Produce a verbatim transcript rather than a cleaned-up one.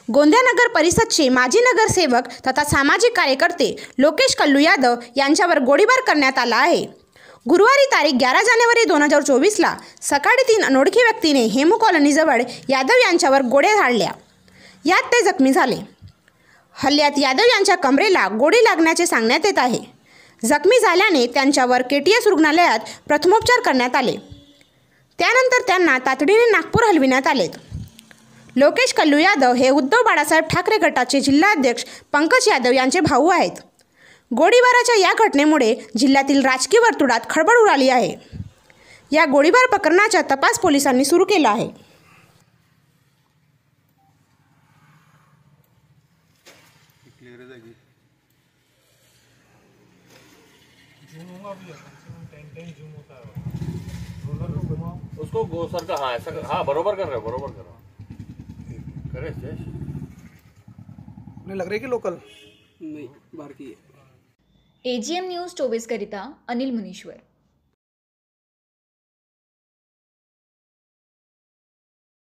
गोंदिया नगर परिषदचे माजी नगरसेवक तथा सामाजिक कार्यकर्ते लोकेश कल्लू यादव यांच्यावर गोळीबार करण्यात आला आहे। गुरुवारी तारीख ग्यारह जानेवारी दोन हजार चोवीसला सकाळी तीन अनोळखी व्यक्तीने हेमू कॉलनीजवळ यादव यांच्यावर गोळ्या झाडल्या। यात ते जखमी झाले। हल्ल्यात यादव यांच्या कमरेला गोळी लागण्याचे सांगण्यात येत आहे। जखमी झाल्याने त्यांच्यावर केटीएस रुग्णालयात प्रथमोपचार करण्यात आले। त्यानंतर त्यांना तातडीने नागपूर हलविण्यात आले। लोकेश कल्लू यादव हे उद्धव बाळासाहेब ठाकरे गटाचे जिल्हाध्यक्ष पंकज यादव यांचे भाऊ आहेत। गोळीबाराच्या या घटनेमुळे जिल्ह्यातील राजकीय वर्तुळात खळबळ उडाली आहे। या गोळीबार प्रकरणाचा तपास पोलिसांनी सुरू केला आहे। उसको गो सर का हाँ ऐसा हाँ बरोबर कर रहे हो बरोबर कर रहे हो करे नहीं लग रही कि लोकल नहीं बाहर की है। एजीएम न्यूज़ चौबीस करिता अनिल मुनीश्वर।